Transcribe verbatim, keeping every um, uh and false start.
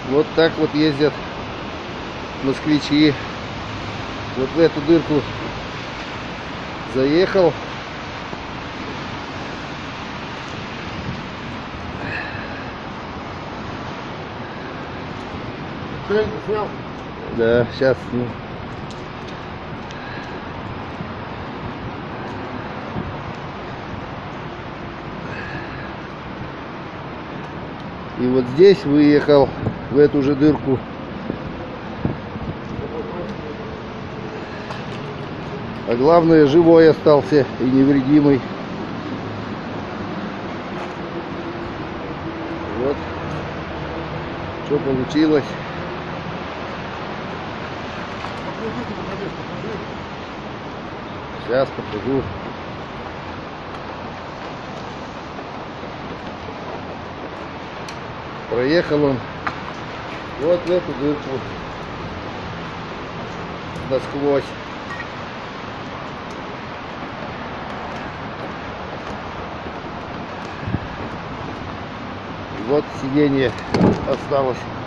Вот так вот ездят москвичи. Вот в эту дырку заехал. Снял? Да, сейчас. Ну. И вот здесь выехал в эту же дырку. А главное, живой остался и невредимый. Вот что получилось. Сейчас покажу. Проехал он вот в эту дырку насквозь. Вот сиденье осталось.